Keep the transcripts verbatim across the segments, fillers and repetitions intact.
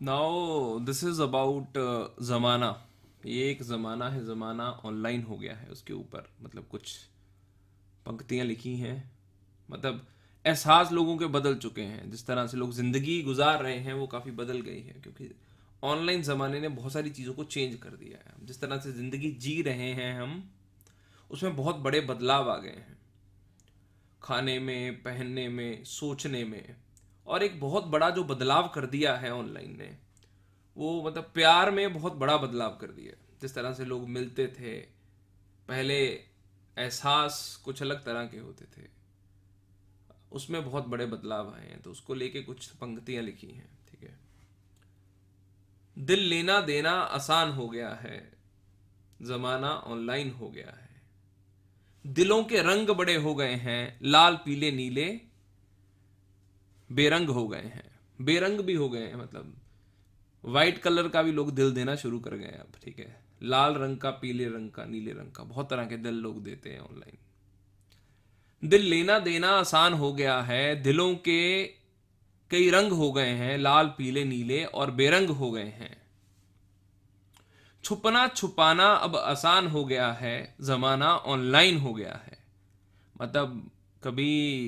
Now this is about ज़माना। ये एक ज़माना है, ज़माना ऑनलाइन हो गया है। उसके ऊपर मतलब कुछ पंक्तियां लिखी हैं। मतलब एहसास लोगों के बदल चुके हैं, जिस तरह से लोग ज़िंदगी गुजार रहे हैं वो काफ़ी बदल गई है, क्योंकि ऑनलाइन ज़माने ने बहुत सारी चीज़ों को चेंज कर दिया है। जिस तरह से ज़िंदगी जी रहे हैं हम, उसमें बहुत बड़े बदलाव आ गए हैं। खाने में, पहनने में, सोचने में। और एक बहुत बड़ा जो बदलाव कर दिया है ऑनलाइन ने, वो मतलब प्यार में बहुत बड़ा बदलाव कर दिया। जिस तरह से लोग मिलते थे पहले, एहसास कुछ अलग तरह के होते थे, उसमें बहुत बड़े बदलाव आए हैं। तो उसको लेके कुछ पंक्तियां लिखी हैं, ठीक है। दिल लेना देना आसान हो गया है, जमाना ऑनलाइन हो गया है। दिलों के रंग बड़े हो गए हैं, लाल पीले नीले बेरंग हो गए हैं। बेरंग भी हो गए हैं, मतलब वाइट कलर का भी लोग दिल देना शुरू कर गए हैं अब, ठीक है। लाल रंग का, पीले रंग का, नीले रंग का, बहुत तरह के दिल लोग देते हैं ऑनलाइन। दिल लेना देना आसान हो गया है, दिलों के कई रंग हो गए हैं, लाल पीले नीले और बेरंग हो गए हैं। छुपना छुपाना अब आसान हो गया है, जमाना ऑनलाइन हो गया है। मतलब कभी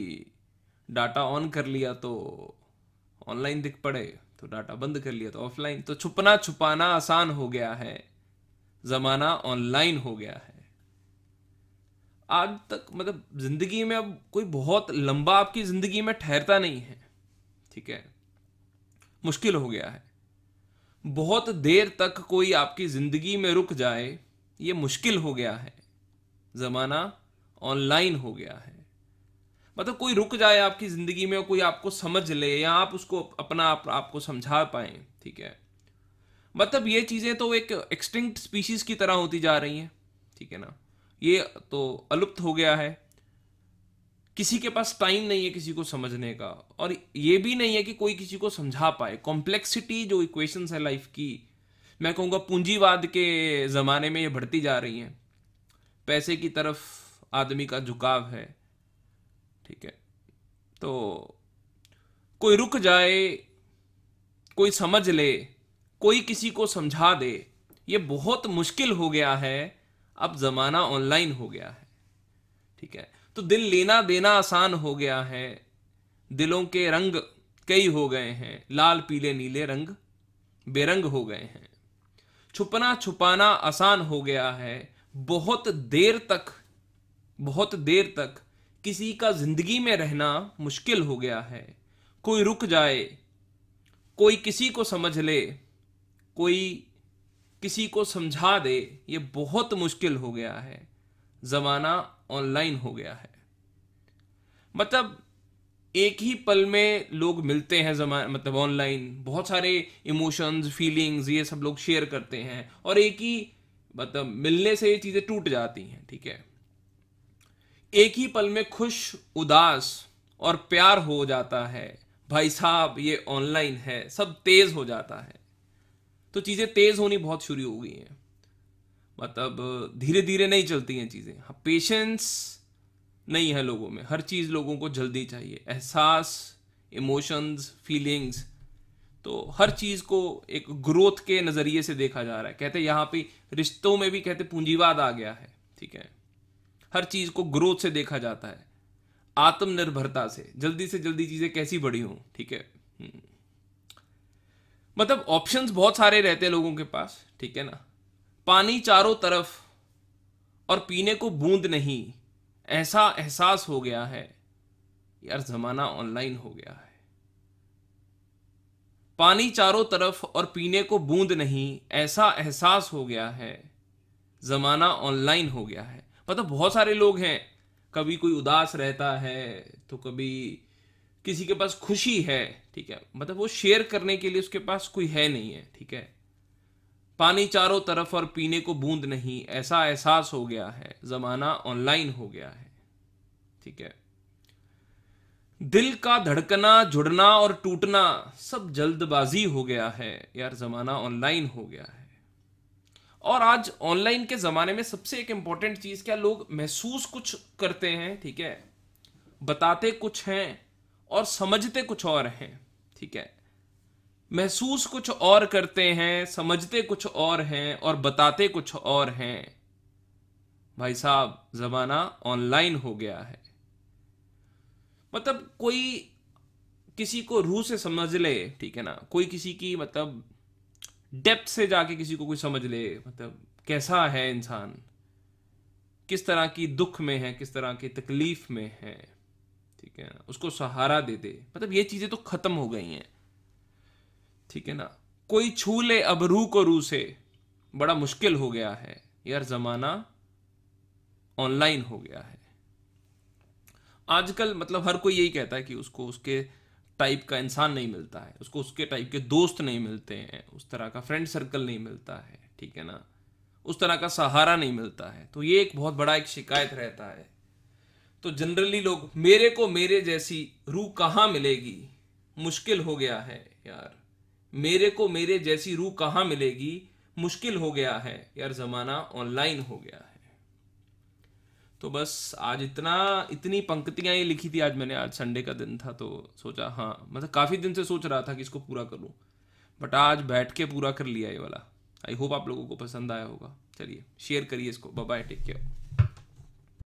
डाटा ऑन कर लिया तो ऑनलाइन दिख पड़े, तो डाटा बंद कर लिया तो ऑफलाइन। तो छुपना छुपाना आसान हो गया है, जमाना ऑनलाइन हो गया है। आज तक मतलब जिंदगी में अब कोई बहुत लंबा आपकी जिंदगी में ठहरता नहीं है, ठीक है। मुश्किल हो गया है। बहुत देर तक कोई आपकी जिंदगी में रुक जाए, ये मुश्किल हो गया है। जमाना ऑनलाइन हो गया है। मतलब कोई रुक जाए आपकी जिंदगी में और कोई आपको समझ ले, या आप उसको अपना आप, आपको समझा पाए, ठीक है। मतलब ये चीजें तो एक एक्सटिंक्ट स्पीशीज की तरह होती जा रही हैं, ठीक है ना। ये तो अलुप्त हो गया है। किसी के पास टाइम नहीं है किसी को समझने का, और ये भी नहीं है कि कोई किसी को समझा पाए। कॉम्प्लेक्सिटी जो इक्वेशंस है लाइफ की, मैं कहूँगा पूंजीवाद के ज़माने में ये बढ़ती जा रही हैं। पैसे की तरफ आदमी का झुकाव है, ठीक है। तो कोई रुक जाए, कोई समझ ले, कोई किसी को समझा दे, ये बहुत मुश्किल हो गया है। अब ज़माना ऑनलाइन हो गया है, ठीक है। तो दिल लेना देना आसान हो गया है, दिलों के रंग कई हो गए हैं, लाल पीले नीले रंग बेरंग हो गए हैं। छुपना छुपाना आसान हो गया है, बहुत देर तक बहुत देर तक किसी का जिंदगी में रहना मुश्किल हो गया है। कोई रुक जाए, कोई किसी को समझ ले, कोई किसी को समझा दे, ये बहुत मुश्किल हो गया है। जमाना ऑनलाइन हो गया है। मतलब एक ही पल में लोग मिलते हैं, जमा मतलब ऑनलाइन बहुत सारे इमोशंस, फीलिंग्स, ये सब लोग शेयर करते हैं, और एक ही मतलब मिलने से ये चीजें टूट जाती हैं, ठीक है। एक ही पल में खुश, उदास और प्यार हो जाता है। भाई साहब ये ऑनलाइन है, सब तेज हो जाता है। तो चीजें तेज होनी बहुत शुरू हो गई हैं। मतलब धीरे धीरे नहीं चलती हैं चीजें। हाँ, पेशेंस नहीं है लोगों में। हर चीज लोगों को जल्दी चाहिए। एहसास, इमोशंस, फीलिंग्स, तो हर चीज को एक ग्रोथ के नजरिए से देखा जा रहा है। कहते यहाँ पे रिश्तों में भी कहते पूंजीवाद आ गया है, ठीक है। हर चीज को ग्रोथ से देखा जाता है, आत्मनिर्भरता से, जल्दी से जल्दी चीजें कैसी बड़ी हों, ठीक है। हम्म। मतलब ऑप्शंस बहुत सारे रहते हैं लोगों के पास, ठीक है ना। पानी चारों तरफ और पीने को बूंद नहीं, ऐसा एहसास हो गया है। यार जमाना ऑनलाइन हो गया है। पानी चारों तरफ और पीने को बूंद नहीं, ऐसा एहसास हो गया है। जमाना ऑनलाइन हो गया है। मतलब बहुत सारे लोग हैं, कभी कोई उदास रहता है, तो कभी किसी के पास खुशी है, ठीक है। मतलब वो शेयर करने के लिए उसके पास कोई है नहीं है, ठीक है। पानी चारों तरफ और पीने को बूंद नहीं, ऐसा एहसास हो गया है। जमाना ऑनलाइन हो गया है, ठीक है। दिल का धड़कना, जुड़ना और टूटना सब जल्दबाजी हो गया है। यार जमाना ऑनलाइन हो गया है। और आज ऑनलाइन के जमाने में सबसे एक इंपॉर्टेंट चीज क्या, लोग महसूस कुछ करते हैं, ठीक है, बताते कुछ हैं और समझते कुछ और हैं, ठीक है। महसूस कुछ और करते हैं, समझते कुछ और हैं और बताते कुछ और हैं। भाई साहब, जमाना ऑनलाइन हो गया है। मतलब कोई किसी को रूह से समझ ले, ठीक है ना, कोई किसी की मतलब डेप्थ से जाके किसी को कोई समझ ले, मतलब कैसा है इंसान, किस तरह की दुख में है, किस तरह की तकलीफ में है, ठीक है ना, उसको सहारा दे दे। मतलब ये चीजें तो खत्म हो गई हैं, ठीक है ना। कोई छू ले अब रूह को रूह से, बड़ा मुश्किल हो गया है यार। जमाना ऑनलाइन हो गया है आजकल। मतलब हर कोई यही कहता है कि उसको उसके टाइप का इंसान नहीं मिलता है, उसको उसके टाइप के दोस्त नहीं मिलते हैं, उस तरह का फ्रेंड सर्कल नहीं मिलता है, ठीक है ना, उस तरह का सहारा नहीं मिलता है। तो ये एक बहुत बड़ा एक शिकायत रहता है। तो जनरली लोग, मेरे को मेरे जैसी रूह कहाँ मिलेगी, मुश्किल हो गया है यार। मेरे को मेरे जैसी रूह कहाँ मिलेगी, मुश्किल हो गया है यार। जमाना ऑनलाइन हो गया है। तो बस आज इतना इतनी पंक्तियां ये लिखी थी आज मैंने। आज संडे का दिन था तो सोचा, हाँ मतलब काफ़ी दिन से सोच रहा था कि इसको पूरा करूं, बट आज बैठ के पूरा कर लिया ये वाला। आई होप आप लोगों को पसंद आया होगा। चलिए शेयर करिए इसको। Bye bye, take care.